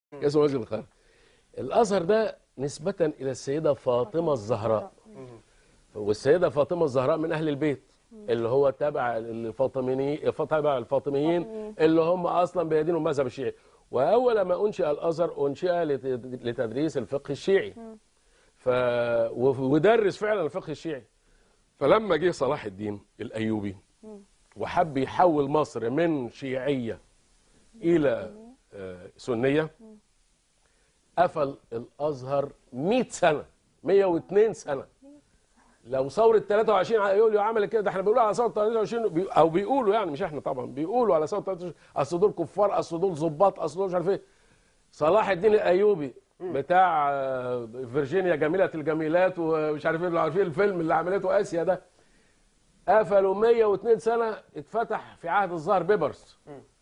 اسمه مسجد القاهرة. الأزهر ده نسبة إلى السيدة فاطمة الزهراء، والسيدة فاطمة الزهراء من أهل البيت اللي هو تابع الفاطميين اللي هم أصلا بيدينوا المذهب الشيعي. وأول ما أنشئ الأزهر أنشئ لتدريس الفقه الشيعي، ودرس فعلا الفقه الشيعي. فلما جه صلاح الدين الأيوبي وحب يحول مصر من شيعية إلى سنية، قفل الازهر 100 سنه 102 سنه. لو ثوره 23 يوليو عملت كده، ده احنا بنقول على ثوره 23 او بيقولوا، يعني مش احنا طبعا، بيقولوا على ثوره 23 اصل دول كفار، اصل دول ظباط، اصل دول مش عارف ايه. صلاح الدين الايوبي بتاع فيرجينيا جميله الجميلات ومش عارف ايه، اللي عارفين الفيلم اللي عملته اسيا ده، قفلوا 102 سنه. اتفتح في عهد الظاهر بيبرس،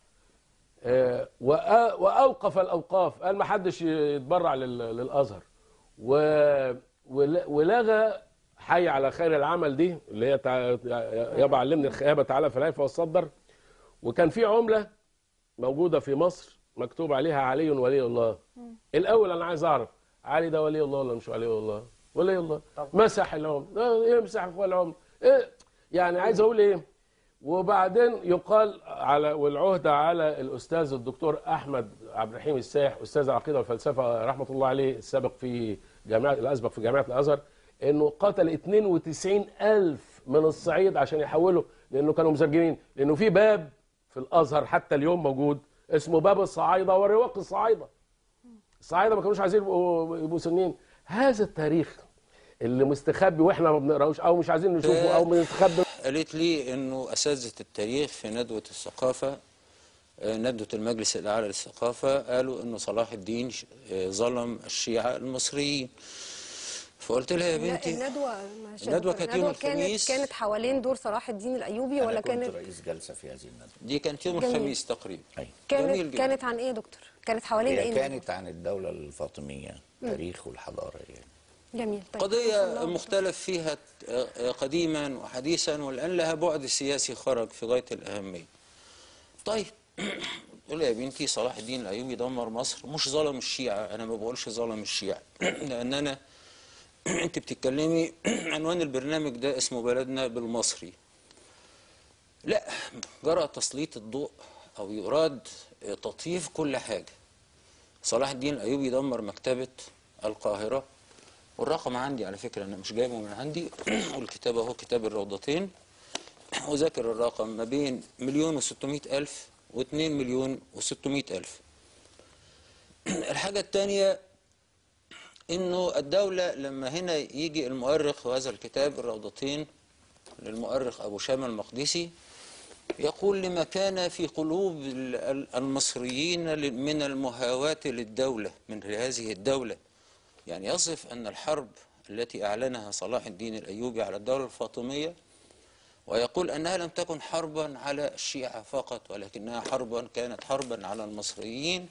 واوقف الاوقاف، قال ما حدش يتبرع للازهر، ولغى حي على خير العمل دي اللي هي يابا علمني الخيابه تعالى في العفو والصدر. وكان في عمله موجوده في مصر مكتوب عليها علي ولي الله. الاول انا عايز اعرف علي ده ولي الله ولا مش ولي الله؟ ولي الله. مسح العمله، يمسح فوق العمله، ايه يعني؟ عايز اقول ايه؟ وبعدين يقال على والعهده على الاستاذ الدكتور احمد عبد الرحيم السايح، استاذ العقيده والفلسفه رحمه الله عليه، السابق في الاسبق في جامعه الازهر، انه قتل 92,000 من الصعيد عشان يحولوا، لانه كانوا مزرجنين، لانه في باب في الازهر حتى اليوم موجود اسمه باب الصعايده ورواق الصعايده. الصعايده ما كانوش عايزين يبقوا سنين. هذا التاريخ اللي مستخبي واحنا ما بنقراهوش او مش عايزين نشوفه او مستخبي. قالت لي انه اساتذه التاريخ في ندوه الثقافه، ندوه المجلس الاعلى للثقافه، قالوا انه صلاح الدين ظلم الشيعه المصريين. فقلت لها يا بنتي الندوه كانت يوم الخميس، كانت حوالين دور صلاح الدين الايوبي ولا كانت؟ كنت رئيس جلسه في هذه الندوه. دي كانت يوم الخميس تقريبا. كانت عن ايه يا دكتور؟ كانت حوالين ايه؟ كانت عن الدوله الفاطميه، تاريخ والحضاره يعني. جميل. طيب، قضيه مختلف فيها قديما وحديثا، والان لها بعد سياسي خرج في غايه الاهميه. طيب قول يا بنتي صلاح الدين الايوبي دمر مصر، مش ظلم الشيعه. انا ما بقولش ظلم الشيعه لان انا انت بتتكلمي عنوان البرنامج ده اسمه بلدنا بالمصري. لا، جرى تسليط الضوء او يراد تطييف كل حاجه. صلاح الدين الايوبي دمر مكتبه القاهره، والرقم عندي على فكره، انا مش جايبه من عندي والكتاب اهو، كتاب الروضتين، وذاكر الرقم ما بين 1,600,000 و2,600,000. الحاجه الثانيه انه الدولة لما هنا يجي المؤرخ وهذا الكتاب الروضتين للمؤرخ ابو شامة المقدسي يقول لما كان في قلوب المصريين من المهاواة للدولة، من هذه الدولة، يعني يصف ان الحرب التي اعلنها صلاح الدين الايوبي على الدولة الفاطمية، ويقول انها لم تكن حربا على الشيعة فقط، ولكنها كانت حربا على المصريين،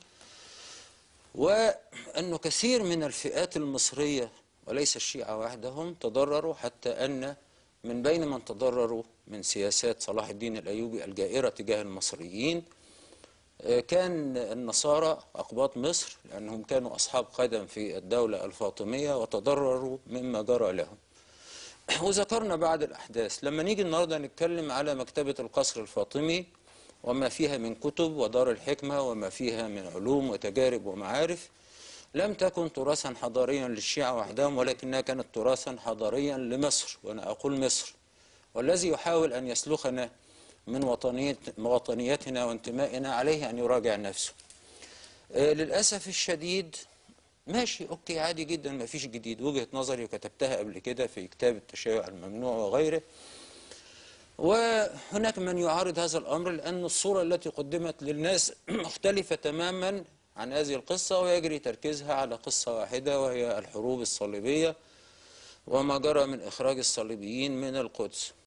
وأنه كثير من الفئات المصرية وليس الشيعة وحدهم تضرروا، حتى أن من بين من تضرروا من سياسات صلاح الدين الأيوبي الجائرة تجاه المصريين كان النصارى أقباط مصر، لأنهم كانوا أصحاب قدم في الدولة الفاطمية وتضرروا مما جرى لهم. وذكرنا بعد الأحداث. لما نيجي النهاردة نتكلم على مكتبة القصر الفاطمي وما فيها من كتب ودار الحكمة وما فيها من علوم وتجارب ومعارف، لم تكن تراثا حضاريا للشيعة وحدهم، ولكنها كانت تراثا حضاريا لمصر، وأنا أقول مصر، والذي يحاول أن يسلخنا من وطنيتنا وانتمائنا عليه أن يراجع نفسه. للأسف الشديد ماشي، أوكي، عادي جدا، ما فيش جديد، وجهة نظري وكتبتها قبل كده في كتاب التشيع الممنوع وغيره. وهناك من يعارض هذا الأمر لأن الصورة التي قدمت للناس مختلفة تماما عن هذه القصة، ويجري تركيزها على قصة واحدة وهي الحروب الصليبية وما جرى من إخراج الصليبيين من القدس.